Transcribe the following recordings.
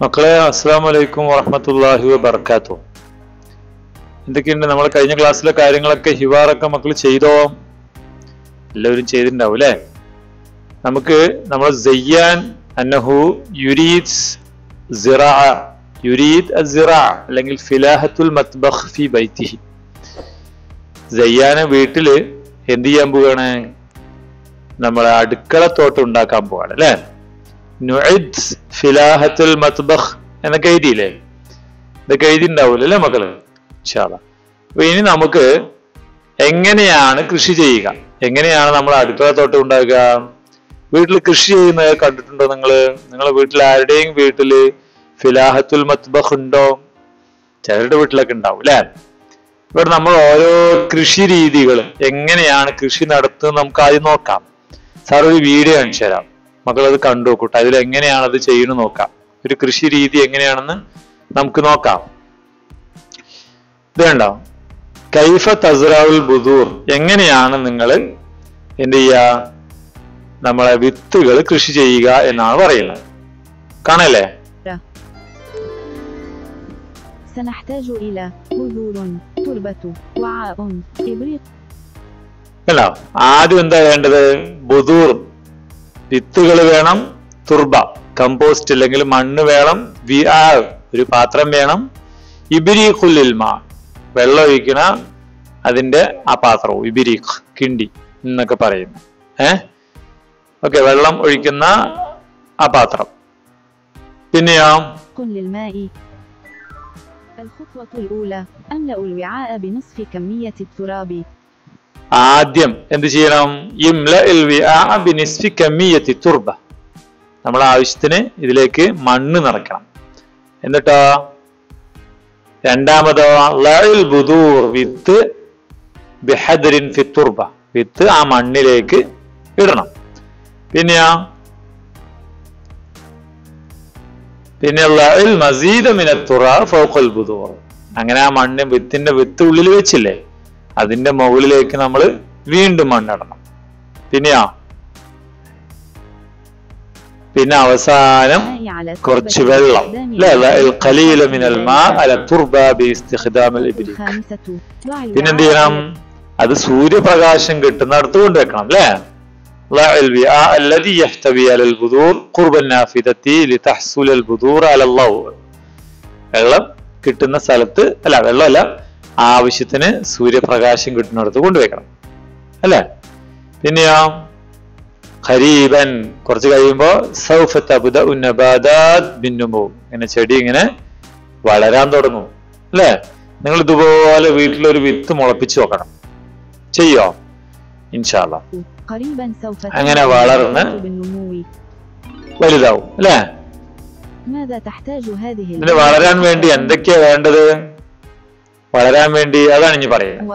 മക്കളെ അസ്സലാമു അലൈക്കും വറഹ്മത്തുള്ളാഹി വബറകാതുഹു. എന്തൊക്കെയുണ്ട്? നമ്മൾ കഴിഞ്ഞ ക്ലാസ്സിലെ കാര്യങ്ങളൊക്കെ ഹിവാറൊക്കെ മക്കൾ ചെയ്തോ? എല്ലാവരും ചെയ്തിട്ടുണ്ടാവും അല്ലേ? നമുക്ക് നമ്മൾ സയ്യാൻ അന്നഹു യുരീദ് സിറാഅ യുരീദ് അസ്സിറാ അല്ലെങ്കിൽ ഫിലാഹത്തുൽ മത്ബഖ് ഫി ബൈതിഹി. സയ്യാന വീട്ടില് എന്ത് ചെയ്യാൻ പോവാണ്? നമ്മളെ അടുക്കളത്തോട്ടം ഉണ്ടാക്കാൻ പോവാണ് അല്ലേ? നുഇദ് ഫിലാഹത്തുൽ മത്ബഖ് എന്നൊക്കെ എഴുതിയില്ലേ? ഇതൊക്കെ എഴുതിണ്ടാവൂല്ലോ അല്ലേ മക്കള്? ഇൻഷാ അല്ലാഹ്. അപ്പൊ ഇനി നമുക്ക് എങ്ങനെയാണ് കൃഷി ചെയ്യുക, എങ്ങനെയാണ് നമ്മൾ അടുക്കളത്തോട്ടം ഉണ്ടാക്കുക? വീട്ടിൽ കൃഷി ചെയ്യുന്നത് കണ്ടിട്ടുണ്ടോ നിങ്ങള്? നിങ്ങളെ വീട്ടിൽ ആരുടെയും വീട്ടില് ഫിലാഹത്തുൽ മത്ബഖ് ഉണ്ടോ? ചിലരുടെ വീട്ടിലൊക്കെ ഉണ്ടാവും അല്ലെ? ഇവിടെ നമ്മൾ ഓരോ കൃഷി രീതികൾ എങ്ങനെയാണ് കൃഷി നടത്തുന്നത് നമുക്ക് ആദ്യം നോക്കാം. സാർ ഒരു വീഡിയോ കാണിച്ചു തരാം, മക്കളത് കണ്ടു നോക്കൂട്ടെ. അതിൽ എങ്ങനെയാണ് അത് ചെയ്യുന്നത് നോക്കാം. ഒരു കൃഷി രീതി എങ്ങനെയാണെന്ന് നമുക്ക് നോക്കാം. ഇത് കണ്ടോ? കൈഫ തസ്റഉൽ ബുദൂർ, എങ്ങനെയാണ് നിങ്ങൾ എന്ത് ചെയ്യുക, നമ്മളെ വിത്തുകൾ കൃഷി ചെയ്യുക എന്നാണ് പറയുന്നത്. കാണല്ലേ? അല്ലോ, ആദ്യം എന്താ വേണ്ടത്? ബുദൂർ, വിത്തുകൾ വേണം. തുർബ, കമ്പോസ്റ്റ് അല്ലെങ്കിൽ മണ്ണ് വേണം. ഒരു പാത്രം വേണം. ഇബ്രീഖുൽ ഇൽമാ, വെള്ളം ഒഴിക്കണ അതിന്റെ ആ പാത്രവും, ഇബ്രീഖ് കിണ്ടി എന്നൊക്കെ പറയുന്നു. ഓക്കെ, വെള്ളം ഒഴിക്കുന്ന ആ പാത്രം. പിന്നെയോ ആദ്യം എന്ത് ചെയ്യണം? നമ്മൾ ആവശ്യത്തിന് ഇതിലേക്ക് മണ്ണ് നിറയ്ക്കണം. എന്നിട്ടോ രണ്ടാമതോ ബുദൂർ, വിത്ത് ബിഹദ്രിൻ ഫി തുർബ, വിത്ത് ആ മണ്ണിലേക്ക് ഇടണം. പിന്നെയോ മസീദ മിന തുറാബ് ഫൗഖൽ ബുദൂർ, അങ്ങനെ ആ മണ്ണ് വിത്തിന്റെ വിത്ത് ഉള്ളിൽ വെച്ചില്ലേ, അതിന്റെ മുകളിലേക്ക് നമ്മൾ വീണ്ടും മണ്ണിടണം. പിന്നെ അവസാനം കുറച്ച് വെള്ളം. പിന്നെന്ത് ചെയ്യണം? അത് സൂര്യപ്രകാശം കിട്ടുന്നിടത്ത് കൊണ്ടുവെക്കണം അല്ലേ? വെള്ളം കിട്ടുന്ന സ്ഥലത്ത് അല്ല, വെള്ളമല്ല, ആവശ്യത്തിന് സൂര്യപ്രകാശം കിട്ടുന്നിടത്ത് കൊണ്ടുവെക്കണം അല്ലെ? പിന്നെയോ ഖരീബൻ, കുറച്ച് കഴിയുമ്പോ സൗഫ തബ്ദഉ നബാതാത് ബിന്നുമൂ, ഇങ്ങനെ ചെടി ഇങ്ങനെ വളരാൻ തുടങ്ങും അല്ലെ? നിങ്ങൾ ഇതുപോലെ വീട്ടിലൊരു വിത്ത് മുളപ്പിച്ചു നോക്കണം. ചെയ്യോ? ഇൻഷാ അല്ലാഹ്. അങ്ങനെ വളർന്ന് വലുതാവും അല്ലെ? ഇതിന് വളരാൻ വേണ്ടി എന്തൊക്കെയാ വേണ്ടത്? വളരാൻ വേണ്ടി അതാണ് ഇനി പറയുന്നത്.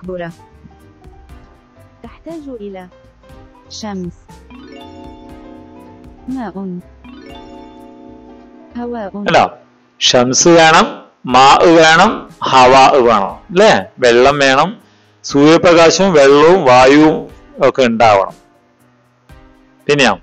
അല്ല, ഷംസ് വേണം, മാ വേണം, ഹവാ വേണം അല്ലേ? വെള്ളം വേണം, സൂര്യപ്രകാശവും വെള്ളവും വായുവും ഒക്കെ ഉണ്ടാവണം. പിന്നെയോ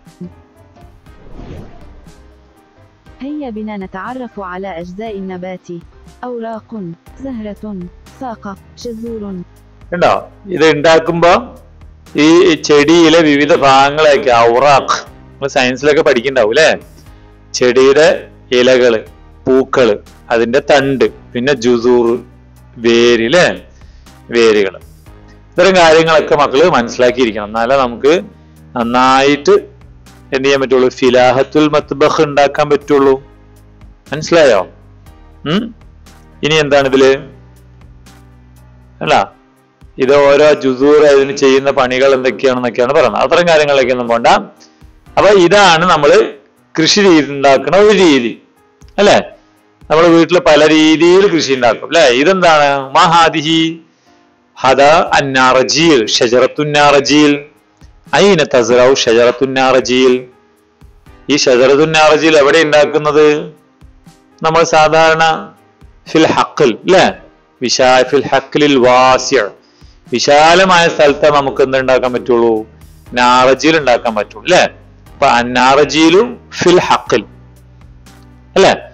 هيا بنا نتعرف على أجزاء النبات. أوراق، زهرة، ساقة، جذور. കണ്ടോ? ഇത് ഉണ്ടാക്കുമ്പോ ഈ ചെടിയിലെ വിവിധ ഭാഗങ്ങളൊക്കെ ഔറാഖ്, നമ്മൾ സയൻസിലൊക്കെ പഠിക്കണ്ടാവും അല്ലെ? ചെടിയുടെ ഇലകള്, പൂക്കള്, അതിന്റെ തണ്ട്, പിന്നെ ജുസൂർ, വേരിലെ വേരുകള്. ഇത്തരം കാര്യങ്ങളൊക്കെ മക്കള് മനസ്സിലാക്കിയിരിക്കണം. എന്നാലേ നമുക്ക് നന്നായിട്ട് എന്ത് ചെയ്യാൻ പറ്റുള്ളൂ? ഫിലാഹത്തുൽ മത്ബഖ് ഉണ്ടാക്കാൻ പറ്റുള്ളൂ. മനസ്സിലായോ? ഇനി എന്താണ് ഇതില്? അല്ല, ഇത് ഓരോ ജുസൂർ അതിന് ചെയ്യുന്ന പണികൾ എന്തൊക്കെയാണെന്നൊക്കെയാണ് പറയുന്നത്. അത്തരം കാര്യങ്ങളിലേക്ക് ഒന്നും പോണ്ട. അപ്പൊ ഇതാണ് നമ്മള് കൃഷി രീതി ഉണ്ടാക്കുന്ന ഒരു രീതി അല്ലെ? നമ്മൾ വീട്ടിൽ പല രീതിയിൽ കൃഷി ഉണ്ടാക്കും അല്ലെ? ഇതെന്താണ്? മഹാദിഹി ഹദ അന്നാറജീൽ ഷജറത്തുന്നാറജീൽ. അയിന തസ്റഉ ഷജറത്തുന്നാറജീൽ. ഈ ഷജറത്തുന്നാറജീൽ എവിടെ ഉണ്ടാക്കുന്നത്? നമ്മൾ സാധാരണ ഫിൽ ഹഖൽ അല്ലെ? ഫിൽ ഹഖലിൽ വാസിഅ, വിശാലമായ സ്ഥലത്ത് നമുക്ക് എന്തുണ്ടാക്കാൻ പറ്റുള്ളൂ? നാറജീൽ ഉണ്ടാക്കാൻ പറ്റുള്ളൂ അല്ലെ? അപ്പൊ അന്നാറജീലും ഫിൽ ഹഖൽ അല്ലെ?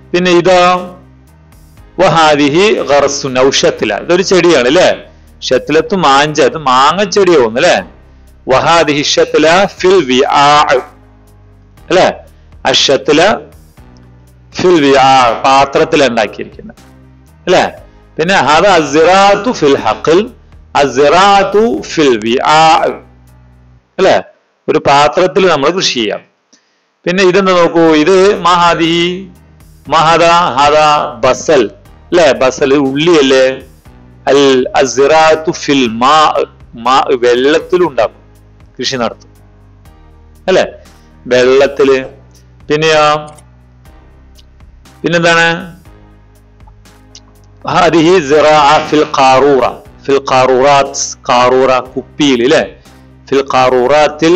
പിന്നെ ഇതാ വഹാദിഹി ഗർസുൻ ഔ ഷത്ല, ഇതൊരു ചെടിയാണ് അല്ലേ. ഷത്ലത്തു മാഞ്ച, ഇത് മാങ്ങ ചെടിയാവുന്നു അല്ലെ. വഹാദിഹി ഷത്ല ഫിൽ വിആ അല്ലെ. അഷത്ല ഫിൽ വിആ, പാത്രത്തിൽ ഉണ്ടാക്കിയിരിക്കുന്നത് അല്ലെ. പിന്നെ ഹദ അസ്റാഅതു ഫിൽ ഹഖൽ, അസ്റാഅതു ഫിൽ വിആ അല്ലെ, ഒരു പാത്രത്തിൽ നമ്മൾ കൃഷി ചെയ്യാം. പിന്നെ ഇതെന്താ നോക്കൂ, ഇത് മഹാദിഹി മഹദ ഹദ ബസൽ അല്ലെ, ബസൽ ഉള്ളി അല്ലേ. അൽ അസ്റാഅതു ഫിൽ മാ, വെള്ളത്തിൽ ഉണ്ടാക്കും, കൃഷി നടത്തും അല്ലെ, വെള്ളത്തില്. പിന്നെന്താണ് ഹാദിഹി സിറാഅ ഫിൽ ഖാറൂറ, ഫിൽ ഖാറൂറാത്ത്, ഖാറൂറ കുപ്പിയിൽ അല്ലെ. ഫിൽ ഖാറൂറാത്തിൽ,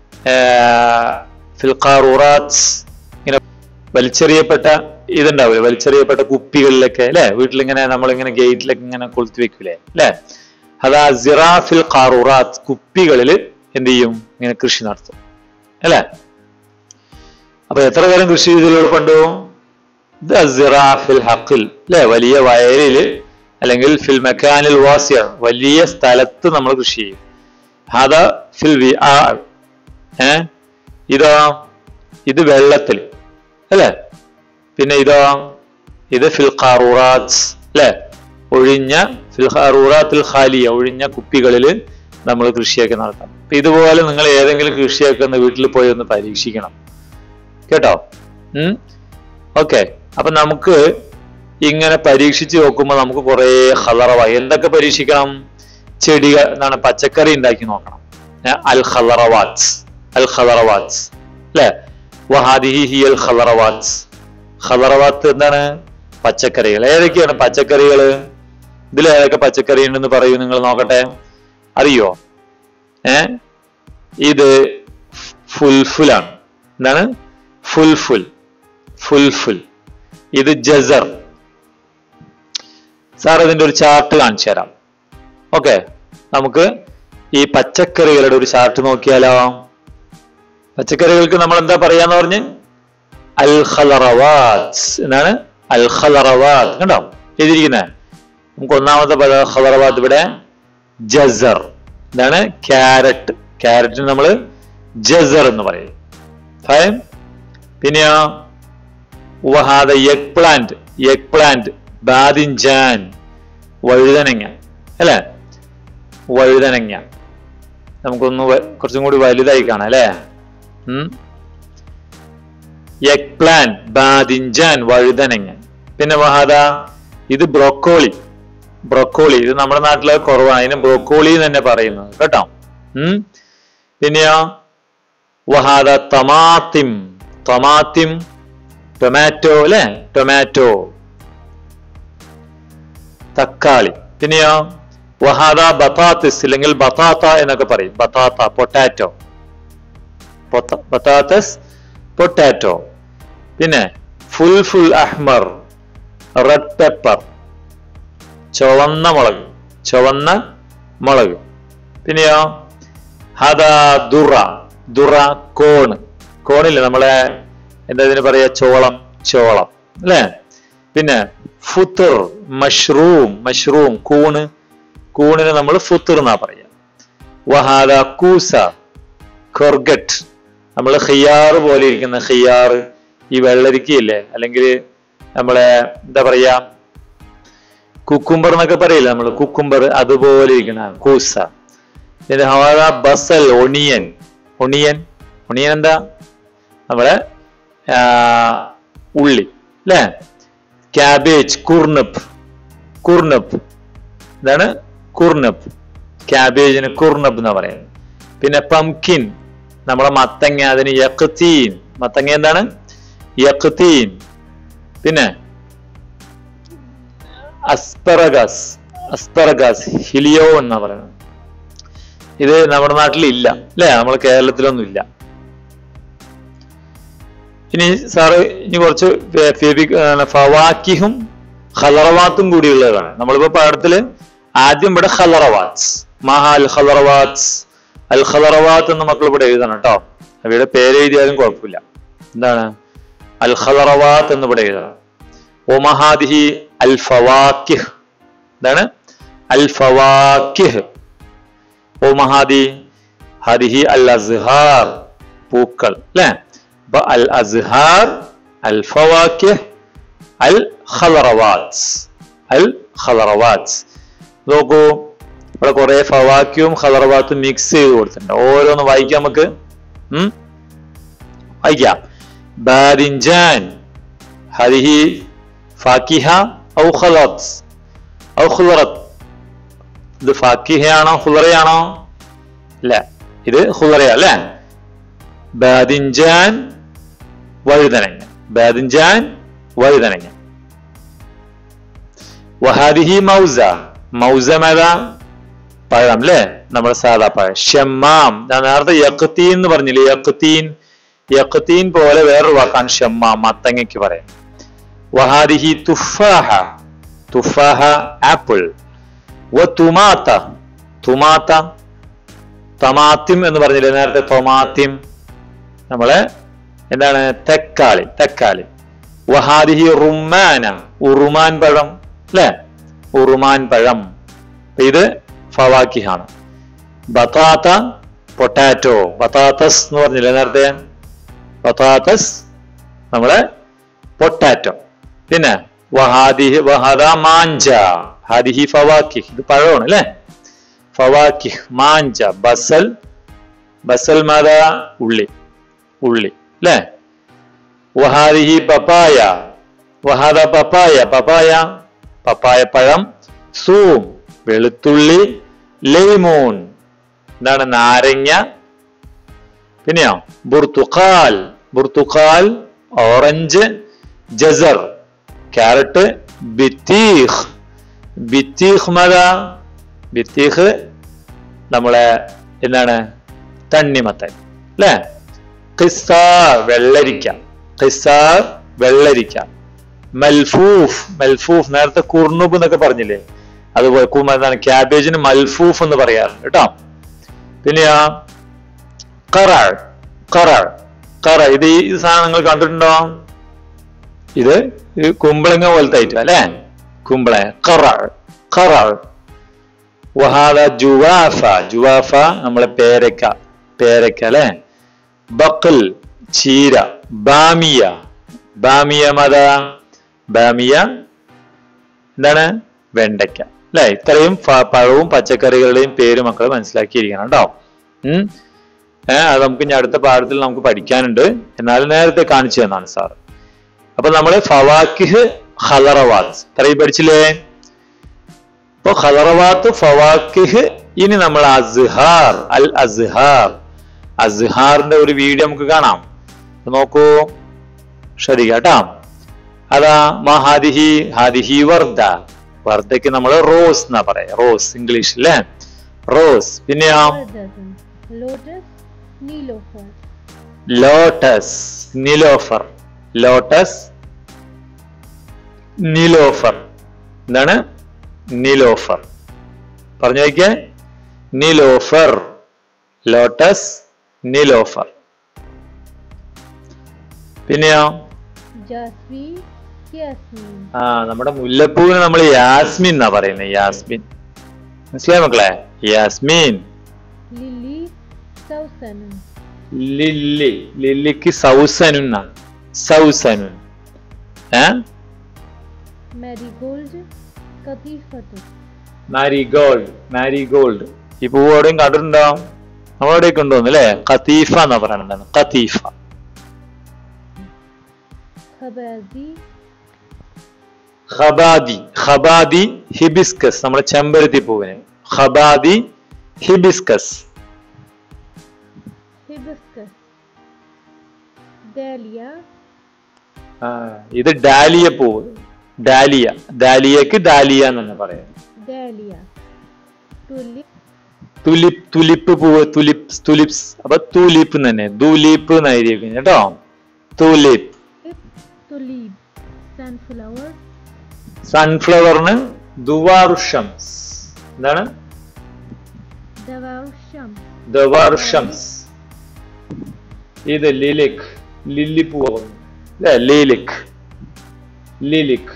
ഫിൽ ഖാറൂറാത്ത് ഇങ്ങനെ വലിച്ചെറിയപ്പെട്ട ഇതുണ്ടാവില്ലേ, വലിച്ചെറിയപ്പെട്ട കുപ്പികളിലൊക്കെ അല്ലെ, വീട്ടിലിങ്ങനെ നമ്മളിങ്ങനെ ഗേറ്റിലൊക്കെ ഇങ്ങനെ കൊളുത്തി വെക്കൂലേ അല്ലെ. അതാ സിറാ ഫിൽ ഖാറൂറാത്ത്, കുപ്പികളിൽ എന്ത് ചെയ്യും, ഇങ്ങനെ കൃഷി നടത്തും അല്ലെ. അപ്പൊ എത്ര തരം കൃഷി രീതികൾ കണ്ടു? ഫിൽ ഹഖിൽ അല്ലെ, വലിയ വയലില് അല്ലെങ്കിൽ ഫിൽ മക്കാനിൽ വാസിയ, വലിയ സ്ഥലത്ത് നമ്മൾ കൃഷി ചെയ്യും. ഹദ ഫിൽ വിആ, ഇതാ ഇത് വെള്ളത്തിൽ അല്ലെ. പിന്നെ ഇതാ ഇത് ഫിൽ ഖാറൂറാത്ത് അല്ലെ, ഒഴിഞ്ഞ ഫിൽ ഖാറൂറാത്തിൽ ഖാലിയ, ഒഴിഞ്ഞ കുപ്പികളിൽ നമ്മൾ കൃഷിയൊക്കെ നടത്താം. അപ്പൊ ഇതുപോലെ നിങ്ങൾ ഏതെങ്കിലും കൃഷിയൊക്കെ ഒന്ന് വീട്ടിൽ പോയി ഒന്ന് പരീക്ഷിക്കണം കേട്ടോ. ഓക്കെ, അപ്പൊ നമുക്ക് ഇങ്ങനെ പരീക്ഷിച്ച് നോക്കുമ്പോൾ നമുക്ക് കുറെ ഖലറവായി. എന്തൊക്കെ പരീക്ഷിക്കണം? ചെടികൾ എന്താണ്, പച്ചക്കറി ഉണ്ടാക്കി നോക്കണം. അൽ ഖലറവാത്ത്, അൽ ഖലറവാത്ത് അല്ലെ. വഹാദിഹി ഹിയൽ ഖലറവാത്ത്, ഖലറവാത്ത് എന്താണ്? പച്ചക്കറികൾ. ഏതൊക്കെയാണ് പച്ചക്കറികൾ? ഇതിൽ ഏതൊക്കെ പച്ചക്കറി ഉണ്ടെന്ന് പറയൂ, നിങ്ങൾ നോക്കട്ടെ. അറിയോ? ഇത് ഫുൽഫുലാണ്. എന്താണ്? ഫുൽഫുൽ, ഫുൽഫുൽ. ഇത് ജസർ. സാർ ഇതിന്റെ ഒരു ചാർട്ട് കാണിച്ചു തരാം. ഓക്കെ, നമുക്ക് ഈ പച്ചക്കറികളുടെ ഒരു ചാർട്ട് നോക്കിയാലോ? പച്ചക്കറികൾക്ക് നമ്മൾ എന്താ പറയാന്ന് പറഞ്ഞ്? അൽ ഖലറവാത്ത്. എന്താണ്? അൽ ഖലറവാത്ത്. കണ്ടോ എഴുതിയിരിക്കുന്നത്? നമുക്ക് ഒന്നാമത്തെ ഖലറവാത്ത് ഇവിടെ ജസർ. എന്താണ്? ക്യാരറ്റ്. ക്യാരറ്റിന് നമ്മൾ ജസർ എന്ന് പറയും. പിന്നെയോ വഹാദ എഗ് പ്ലാന്റ്, എഗ് പ്ലാന്റ്. ബാദിൻജാൻ, വഴുതനങ്ങ അല്ലെ. വഴുതനങ്ങ നമുക്കൊന്ന് കുറച്ചും കൂടി വലുതായി കാണാം അല്ലെ. എഗ് പ്ലാന്റ്, ബാദിൻജാൻ, വഴുതനങ്ങ. പിന്നെ വഹാദ ഇത് ബ്രോക്കോളി. ബ്രോക്കോളി ഇത് നമ്മുടെ നാട്ടിലെ കുറവാണ്, അതിന് ബ്രോക്കോളി തന്നെ പറയുന്നത് കേട്ടോ. പിന്നെയോ വഹാദ ടമാത്തിം, ടമാത്തിം, ടൊമാറ്റോ അല്ലെ, ടൊമാറ്റോ, തക്കാളി. പിന്നെയോ വഹാദ ബത്താത്തിസ് അല്ലെങ്കിൽ ബത്താത്ത എന്നൊക്കെ പറയും. ബത്താത്ത, പൊട്ടാറ്റോ, ബത്താത്തസ്, പൊട്ടാറ്റോ. പിന്നെ ഫുൽഫുൽ അഹ്മർ, റെഡ് പെപ്പർ, ചുവന്ന മുളക്, ചുവന്ന മുളക്. പിന്നെയോ ഹദ ദുറ, ദുറ കോണ്, കോണില്ലേ നമ്മളെ എന്താ ഇതിന് പറയാ, ചോളം, ചോളം അല്ലെ. പിന്നെ ഫുത്തർ, മഷ്റൂം, മഷ്റൂം കൂണ്, കൂണിന് നമ്മൾ ഫുത്തർ എന്നാ പറയാ. വഹാദ കൂസ, കൊർഗറ്റ്, നമ്മൾ ഖിയാർ പോലെ ഇരിക്കുന്ന ഖിയാർ, ഈ വെള്ളരിക്കയില്ലേ, അല്ലെങ്കിൽ നമ്മളെ എന്താ പറയാ കുക്കുംബർ എന്നൊക്കെ പറയില്ലേ നമ്മൾ, കുക്കുംബർ അതുപോലെ ഇരിക്കുന്ന കൂസ. പിന്നെ ഹവാദ ബസൽ, ഒണിയൻ, ഒണിയൻ, ഒണിയൻ എന്താ നമ്മളെ ഉള്ളി അല്ലെ. ക്യാബേജ്, കുർണപ്പ്, കുർണപ്പ്. എന്താണ്? കുർണപ്പ്. ക്യാബേജിന് കുർണപ്പ് എന്നാ പറയുന്നത്. പിന്നെ പംകിൻ, നമ്മളെ മത്തങ്ങ, അതിന് യഖ്തീൻ. മത്തങ്ങ എന്താണ്? യഖ്തീൻ. പിന്നെ അസ്പെറഗസ്, അസ്പെറഗസ്, ഹിലിയോ എന്നാ പറയുന്നത്. ഇത് നമ്മുടെ നാട്ടിൽ ഇല്ല അല്ലെ, നമ്മുടെ കേരളത്തിലൊന്നും ഇല്ല. ഇനി സാറ് ഇനി കുറച്ച് ഫവാക്കിഹും ഖലറവാത്തും കൂടിയുള്ളതാണ്. നമ്മളിപ്പോ പാഠത്തില് ആദ്യം ഇവിടെ ഖലറവാത്ത്, മഹാ അൽ ഖലറവാത്ത്, അൽ ഖലറവാത്ത് എന്ന് മക്കൾ ഇവിടെ എഴുതണം കേട്ടോ. അവയുടെ പേര് എഴുതിയാലും കുഴപ്പമില്ല. എന്താണ്? അൽ ഖലറവാത്ത് എന്ന് ഇവിടെ എഴുതണം. ഒമഹാദിഹി അൽ ഫവാക്കിഹ്. എന്താണ്? അൽ ഫവാക്കിഹ്. ഒമഹാദി ഹദിഹി അൽ അസ്ഹാർ, പൂക്കൾ അല്ലെ. അപ്പൊ അൽ അസ്ഹാർ, അൽ ഫവാക്കിഹ്, അൽ ഖളറവാത്ത്. അൽ ഖളറവാത്ത് നോക്കൂ, ഇവിടെ കുറെ ഫവാക്കിയും ഖളറവാത്തും മിക്സ് ചെയ്ത് കൊടുത്തിട്ടുണ്ട്. ഓരോന്ന് വായിക്കാം നമുക്ക്. വായിക്കാം. ബാദിൻജാൻ ഹദിഹി ഫാക്കിഹ ഔ ഖളറത്ത് ഔ ഖുളറത്ത്. ഇത് ഫാക്കിഹയാണോ ഖുളറയാണോ? അല്ല, ഇത് ഖുളറയാ അല്ലെ. ബാദിൻജാൻ വഴുതനങ്ങ, ബാദിൻജാൻ വഴുതനങ്ങ. വഹാദിഹി മൗസ, മൗസ മേതാ? പഴം അല്ലെ, നമ്മുടെ സാധാ പഴം. ഷമ്മാം, ഞാൻ നേരത്തെ യഖ്തീൻ എന്ന് പറഞ്ഞില്ലേ, യഖ്തീൻ. യഖ്തീൻ പോലെ വേറൊരു വാക്കാണ് ഷമ്മാം, മത്തങ്ങയ്ക്ക് പറയാം. വഹാദിഹി തുഫാഹ, തുഫാഹ ആപ്പിൾ. വതുമാത, തുമാത. തമാത്തിം എന്ന് പറഞ്ഞില്ലേ നേരത്തെ, തൊമാത്തിം നമ്മളെ എന്താണ്, തക്കാളി, തക്കാളി. വഹാദിഹി റുമാന, ഉറുമാൻ പഴം അല്ലെ, ഉറുമാൻ പഴം. ഇത് ഫവാക്കിഹാണ്. ബതാത്ത, പൊട്ടാറ്റോ. ബതാത്തസ് എന്ന് പറഞ്ഞില്ലേ നേരത്തെ, ബതാത്തസ് നമ്മളെ പൊട്ടാറ്റോ. പിന്നെ വഹാദിഹി വഹദ മാഞ്ച, ഹാദിഹി ഫവാക്കിഹ്, ഇത് പഴമാണ് അല്ലെ. ഫവാക്കിഹ് മാഞ്ച. ബസൽ, ബസൽ മാദ? ഉള്ളി, ഉള്ളി അല്ലെ. വഹാദിഹി പപ്പായ, വഹദ പപ്പായ, പപ്പായ, പപ്പായ പഴം. സൂം, വെളുത്തുള്ളി. ലൈമൂൺ, എന്താണ്, നാരങ്ങ. പിന്നെയോ ബുർത്തുഖാൽ, ബുർത്തുഖാൽ ഓറഞ്ച്. ജസർ, ക്യാരറ്റ്. ബിത്തീഖ്, ബിത്തീഖ് മത? ബിത്തീഖ് നമ്മളെ എന്താണ്, തണ്ണിമത്തൻ അല്ലെ. ഖിസ്സാർ, വെള്ളരിക്ക, ഖിസ്സാർ വെള്ളരിക്ക. മൽഫൂഫ്, മൽഫൂഫ് നേരത്തെ കുർണുബ് എന്നൊക്കെ പറഞ്ഞില്ലേ, അതുപോലെ എന്താണ്, ക്യാബേജിന് മൽഫൂഫ് എന്ന് പറയാറുണ്ട് കേട്ടോ. പിന്നെയാ ഖറഅ, ഖറഅ, ഖറഅ. ഇത് ഈ സാധനം നിങ്ങൾ കണ്ടിട്ടുണ്ടോ? ഇത് കുമ്പളങ്ങ പോലത്തെ ഐറ്റം അല്ലെ, കുമ്പളങ്ങ. ഖറഅ, ഖറഅ. വഹാദ ജുവാഫ, ജുവാഫ നമ്മളെ പേരക്ക, പേരക്ക അല്ലെ. ബഖൽ, ചീര. ബാമിയ, ബാമിയ മത? ബാമിയ എന്താണ്, വെണ്ടയ്ക്ക അല്ലെ. ഇത്രയും പഴവും പച്ചക്കറികളുടെയും പേര് മക്കൾ മനസ്സിലാക്കിയിരിക്കണം കേട്ടോ. അത് നമുക്ക് ഇനി അടുത്ത പാഠത്തിൽ നമുക്ക് പഠിക്കാനുണ്ട്, എന്നാലും നേരത്തെ കാണിച്ചു തന്നാണ് സാർ. അപ്പൊ നമ്മള് ഫവാക്കിഹ് ഖളറവാത്ത് ഇത്രയും പഠിച്ചില്ലേ. അപ്പൊ ഖളറവാത്ത്, ഫവാക്കിഹ്. ഇനി നമ്മൾ അസ്ഹാർ, അൽ അസ്ഹാർ. അസ്ഹാറിന്റെ ഒരു വീഡിയോ നമുക്ക് കാണാം, നോക്കൂ, ശ്രദ്ധിക്കാട്ടോ. അതാ മഹാദിഹി, ഹാദിഹി വർദ്ധ. വർദ്ധയ്ക്ക് നമ്മൾ റോസ് എന്നാ പറയാ, റോസ് ഇംഗ്ലീഷ് അല്ലേ, റോസ്. പിന്നെയോ ലോട്ടസ്, നിലോഫർ. ലോട്ടസ്, നിലോഫർ. എന്താണ്, നിലോഫർ? പറഞ്ഞു നോക്കിയേ. നിലോഫർ, ലോട്ടസ്, നിലോഫർ. പിന്നെയോ നമ്മുടെ മുല്ലപ്പൂവിന് നമ്മൾ യാസ്മിൻ എന്നാ പറയുന്നത്, യാസ്മിൻ. മനസ്സിലായ മക്കളെ? യാസ്മിൻ. ലില്ലി, ലില്ലിക്ക് സൗസനുൻ, സൗസനുൻ. Marigold, marigold. ഈ പൂവ് എവിടെയും കണ്ടിട്ടുണ്ടോ? നമ്മളെവിടെയൊക്കെ ഉണ്ടോന്ന് അല്ലെ. ഖതീഫ എന്നാ പറയണത്, ഖതീഫ. ഖബാദി, ഖബാദി ഹിബിസ്കസ്, നമ്മുടെ ചെമ്പരത്തി പൂവിന്. ഖബാദി ഹിബിസ്കസ്. ഇത് ഡാലിയ പൂവ്, ഡാലിയ. ഡാലിയക്ക് ഡാലിയ എന്ന് പറയാം. തുലിപ്പ്, തുലിപ്പ് പൂവ്, തുലിപ്സ്, തുലിപ്സ്. അപ്പൊ തുലിപ്പ് തന്നെ, ദുലീപ്പ് എന്നായിരിക്കും കേട്ടോ. തുലിപ്പ്. സൺഫ്ലവറിന് ദുവാറുഷംസ്. എന്താണ്? ദവാറുഷംസ്. ഇത് ലിലിക്, ലില്ലി പൂവ് അല്ലെ, ലിലിക്. ലിലിക്.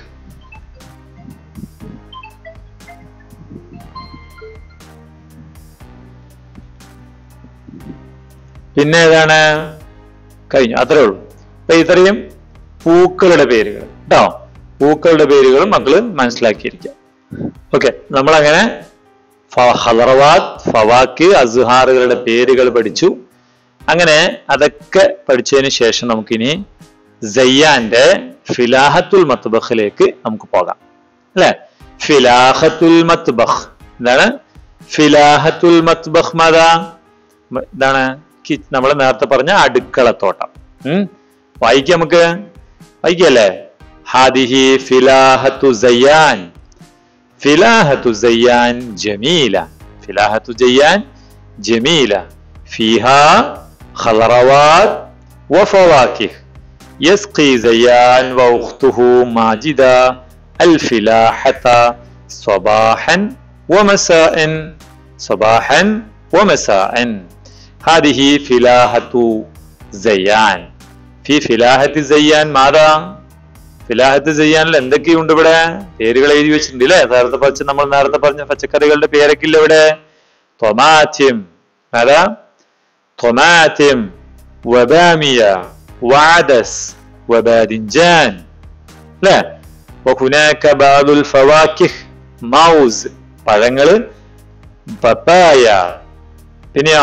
പിന്നെ ഏതാണ്? കഴിഞ്ഞു. അത്രേ ഉള്ളൂ. അപ്പൊ ഇത്രയും പൂക്കളുടെ പേരുകൾ കേട്ടോ. പൂക്കളുടെ പേരുകൾ മക്കള് മനസ്സിലാക്കിയിരിക്കാം. ഓക്കെ, നമ്മളങ്ങനെ ഖളറവാത്ത്, ഫവാക്ക്, അസ്ഹാറുകളുടെ പേരുകൾ പഠിച്ചു. അങ്ങനെ അതൊക്കെ പഠിച്ചതിന് ശേഷം നമുക്കിനി സയ്യാന്റെ ഫിലാഹത്തുൽ മത്ബഖിലേക്ക് നമുക്ക് പോകാം അല്ലെ. ഫിലാഹത്തുൽ മത്ബഖ് എന്താണ്? ഫിലാഹത്തുൽ മത്ബഖ് എന്താണ്? നമ്മൾ നേരത്തെ പറഞ്ഞ അടുക്കളത്തോട്ടം. വായിക്കാം, നമുക്ക് വായിക്കല്ലേ. ഹാദിഹി ഫിലാഹത്തു സയ്യാൻ. ഫിലാഹത്തു സയ്യാൻ ജമീല. ഫിലാഹത്തു സയ്യാൻ ജമീല. ഫീഹാ ഖളറവാത് വഫവാകിഹ്. യസ്ഖി സയ്യാൻ വഉഖ്തുഹു മാജിദ الفلاحة صباحا ومساء. صباحا ومساء. هذه فلاحة زيان. في فلاحة زيان ماذا؟ ഫിലാഹത്ത് സയ്യാനിൽ എന്തൊക്കെയുണ്ട്? ഇവിടെ പേരുകൾ എഴുതി വെച്ചിട്ടുണ്ട് അല്ലെ. നമ്മൾ നേരത്തെ പറഞ്ഞ പച്ചക്കറികളുടെ പേരൊക്കെ ഇല്ല ഇവിടെ. തൊമാറ്റിം, അതാ തൊമാറ്റിം, വബാമിയ, വഅദസ്, വബാദിൻജാൻ അല്ലെ. വഹുനാക ബഅദുൽ ഫവാകിഹ്, മൗസ് പഴങ്ങള്, പപ്പായ, പിന്നെയോ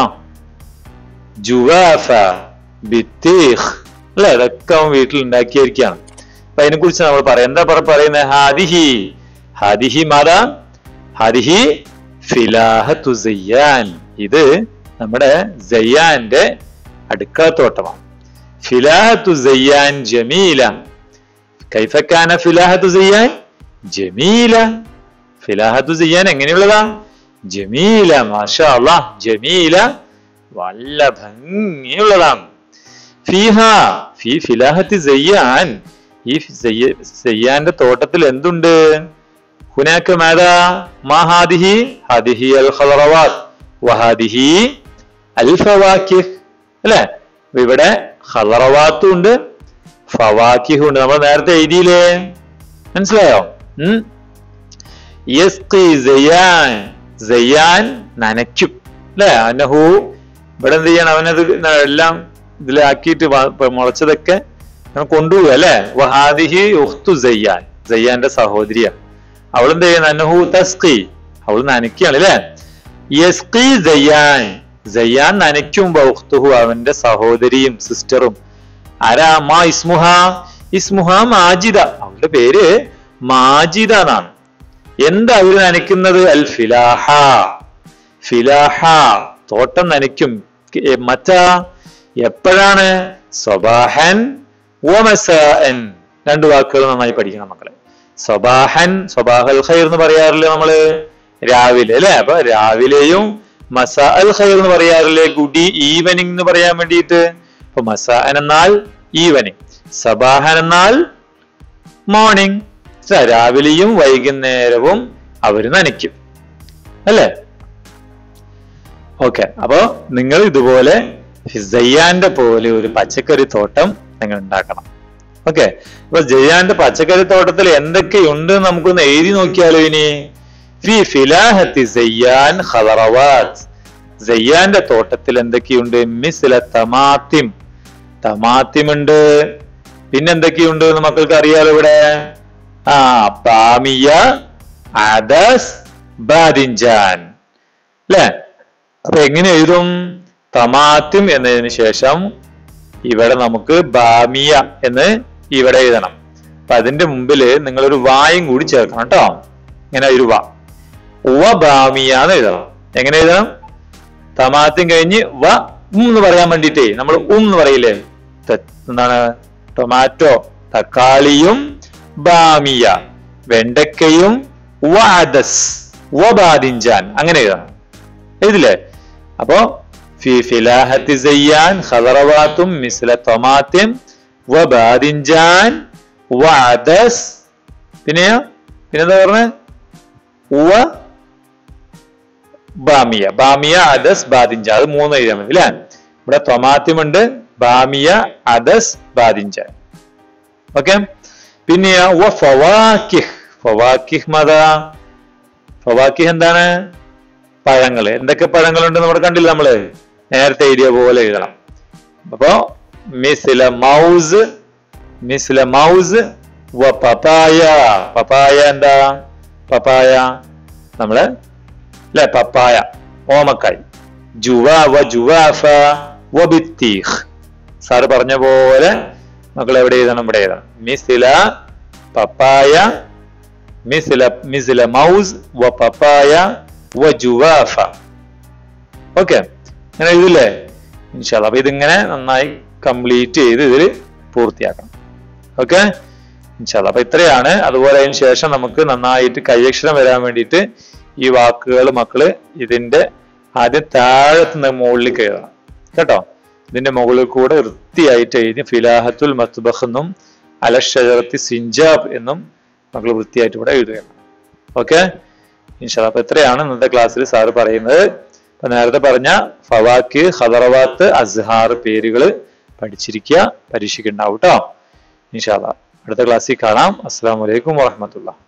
ജുവാഫ, ബിത്തീഖ് അല്ലെ. ഇതൊക്കെ അവൻ വീട്ടിൽ ഉണ്ടാക്കിയിരിക്കുകയാണ്. അപ്പൊ അതിനെ കുറിച്ച് നമ്മൾ പറയാം. എന്താ പറയുന്നത്? ഹാദിഹി. ഹാദിഹി മാതാ? ഹാദിഹി ഫിലാഹത്തു സയ്യാൻ. ഇത് നമ്മുടെ സയ്യാന്റെ അടുക്കളത്തോട്ടമാണ്. ഫിലാഹത്തു സയ്യാൻ ജമീല. കൈഫ കാന ഫിലാഹത്തു സയ്യാൻ ജമീല. ഫിലാഹത്തു സയ്യാൻ എങ്ങനെയുള്ളതാ? ജമീല. മാഷാ അല്ലാഹ്, ജമീല, വല്ല ഭംഗിയുള്ളതാണ്. ഫീഹ, ഫി ഫിലാഹത്തി സയ്യാൻ, ഈ സയ്യാന്റെ തോട്ടത്തിൽ എന്തുണ്ട്? ഹുനാക മാദാ? മാ ഹാദിഹി? ഹാദിഹി അൽ ഖളറവാത്ത് വഹാദിഹി അൽ ഫവാകിഹ് അല്ലെ. ഇവിടെ ഖളറവാത്തും ഉണ്ട്, ഫവാകിഹും ഉണ്ട്. നമ്മൾ നേരത്തെ എഴുതിയില്ലേ? മനസ്സിലായോ? യസ്ഖി സയ്യാൻ. സയ്യാൻ നനയ്ക്കും അല്ലെ. അനഹു ഇവിടെ എന്ത് ചെയ്യണം? അവനത് എല്ലാം ഇതിലാക്കിയിട്ട് മുളച്ചതൊക്കെ കൊണ്ടുപോവുക അല്ലെ. വഹാദിഹി ഉഖ്തു സയ്യാൻ. സയ്യാന്റെ സഹോദരിയാണ്. അവളെന്ത് ചെയ്യുന്നത്? അന്നഹു തസ്ഖി, അവൾ നനയ്ക്കുകയാണ് അല്ലെ. യസ്ഖി സയ്യാൻ. സയ്യാൻ നനയ്ക്കും. ഉഖ്തുഹു അവന്റെ സഹോദരിയും സിസ്റ്ററും. ആരാ? മാ ഇസ്മുഹ? ഇസ്മുഹ മാജിദ. അവളുടെ പേര് മാജിദ എന്നാണ്. എന്താ അവര് നനയ്ക്കുന്നത്? അൽ ഫിലാഹ. ഫിലാഹ തോട്ടം നനയ്ക്കും. മറ്റാ എപ്പോഴാണ്? സബാഹൻ വമസാഅൻ. രണ്ട് വാക്കുകൾ നന്നായി പഠിക്കണം മക്കളെ. സബാഹൻ, സബാഹൽ ഖൈർ എന്ന് പറയാറില്ലേ നമ്മള്? രാവിലെ അല്ലെ. അപ്പൊ രാവിലെയും മസാ അൽ ഖൈർ എന്ന് പറയാറില്ലേ? ഗുഡ് ഈവനിങ് എന്ന് പറയാൻ വേണ്ടിയിട്ട്. അപ്പൊ മസാഅൻ എന്നാൽ ഈവനിങ്, സബാഹൻ എന്നാൽ മോർണിംഗ്. രാവിലെയും വൈകുന്നേരവും അവര് നനയ്ക്കും അല്ലെ. ഓക്കെ, അപ്പോ നിങ്ങൾ ഇതുപോലെ സയ്യാന്റെ പോലെ ഒരു പച്ചക്കറി തോട്ടം നിങ്ങൾ ഉണ്ടാക്കണം. ഓക്കെ, അപ്പൊ സയ്യാന്റെ പച്ചക്കറി തോട്ടത്തിൽ എന്തൊക്കെയുണ്ട് നമുക്കൊന്ന് എഴുതി നോക്കിയാലോ. ഇനി ഫി ഫിലാഹത്തി സയ്യാൻ ഖളറവാത്ത്. സയ്യാന്റെ തോട്ടത്തിൽ എന്തൊക്കെയുണ്ട്? മിസ്ല തമാത്തിം. തമാത്തിമുണ്ട്. പിന്നെന്തൊക്കെയുണ്ട് എന്ന് മക്കൾക്ക് അറിയാലോ ഇവിടെ. ബാമിയ, അദസ്, ബാദിൻജാൻ അല്ലെ. അപ്പൊ എങ്ങനെ എഴുതും? തമാത്തിം എന്നതിന് ശേഷം ഇവിടെ നമുക്ക് ബാമിയ എന്ന് ഇവിടെ എഴുതണം. അപ്പൊ അതിന്റെ മുമ്പില് നിങ്ങളൊരു വായും കൂടി ചേർക്കണം കേട്ടോ. ഇങ്ങനെ ഒരു വ ബാമിയ എന്ന് എഴുതണം. എങ്ങനെ എഴുതണം? തമാത്തിം കഴിഞ്ഞ് വ എന്ന് പറയാൻ വേണ്ടിട്ടേ നമ്മൾ എന്ന് പറയില്ലേ? എന്താണ്? ടൊമാറ്റോ, തക്കാളിയും ബാമിയ, വെണ്ടക്കയും, വഅദസ് വബാദിൻജാൻ അങ്ങനെ എഴുതണം. എഴുതില്ലേ? അപ്പോ ഫി ഫിലാഹത്തി സയ്യാൻ ഖളറവാത്തും മിസ്ല ടൊമാത്തിം വബാദിൻജാൻ വഅദസ്. പിന്നെന്താ പറഞ്ഞ? വ ബാമിയ. ബാമിയ, അദസ്, ബാദിൻജാൻ. അത് മൂന്ന് എഴുതാൻ മതി അല്ലെ. ഇവിടെ ടൊമാത്തിമുണ്ട്, ബാമിയ, അദസ്, ബാദിൻജാൻ. ഓക്കെ, പിന്നെയാ ഫവാക്കിഹ്. ഫവാക്കിഹ് മതാ, ഫവാക്കിഹ് എന്താണ്? പഴങ്ങള്. എന്തൊക്കെ പഴങ്ങളുണ്ട് നമ്മൾ കണ്ടില്ല, നമ്മള് നേരത്തെ എഴുതിയ പോലെ എഴുതണം. അപ്പോ മിസ്ല മൗസ്, മിസ്ല മൗസ് വ പപ്പായ. പപ്പായ എന്താ? പപ്പായ നമ്മള് അല്ലെ, പപ്പായ ഓമക്കായ്. ജുവാ വ ജുവാഫ വ ബിത്തീഖ്. സാറ് പറഞ്ഞ പോലെ മക്കൾ എവിടെ എഴുതണം? ഇവിടെ എഴുതണം. മിസ്ല പപ്പായ, മിസ്ല മൗസ് വ പപ്പായ വ ജുവാഫ. ഓക്കെ, അങ്ങനെ എഴുതില്ലേ? ഇൻഷാ അല്ലാഹ്. അപ്പൊ ഇതിങ്ങനെ നന്നായി കംപ്ലീറ്റ് ചെയ്ത് ഇതിൽ പൂർത്തിയാക്കണം. ഓക്കെ, ഇൻഷാ അല്ലാഹ്. അപ്പൊ ഇത്രയാണ്. അതുപോലെ അതിന് ശേഷം നമുക്ക് നന്നായിട്ട് കൈയക്ഷരം വരാൻ വേണ്ടിയിട്ട് ഈ വാക്കുകൾ മക്കള് ഇതിന്റെ ആദ്യം താഴത്തുനിന്ന് മുകളിലേക്ക് എഴുതണം കേട്ടോ. ഇതിന്റെ മുകളിൽ കൂടെ വൃത്തിയായിട്ട് എഴുതി ഫിലാഹത്തുൽ മത്ബഖ് എന്നും അലഷജറത്തി സിഞ്ചാബ് എന്നും മക്കൾ വൃത്തിയായിട്ട് ഇവിടെ എഴുതുകയാണ്. ഓക്കെ, ഇൻഷാ അല്ലാഹ്. അപ്പൊ ഇത്രയാണ് ഇന്നത്തെ ക്ലാസ്സിൽ സാറ് പറയുന്നത്. അപ്പൊ നേരത്തെ പറഞ്ഞ ഫവാക്ക്, ഖദറവാത്ത്, അസ്ഹാർ പേരുകള് പഠിച്ചിരിക്കുക, പരീക്ഷയ്ക്ക് ഉണ്ടാവും കേട്ടോ. ഇൻഷാ അല്ലാഹ്. അടുത്ത ക്ലാസ്സിൽ കാണാം. അസ്സലാമു അലൈക്കും വറഹ്മത്തുള്ളാഹി.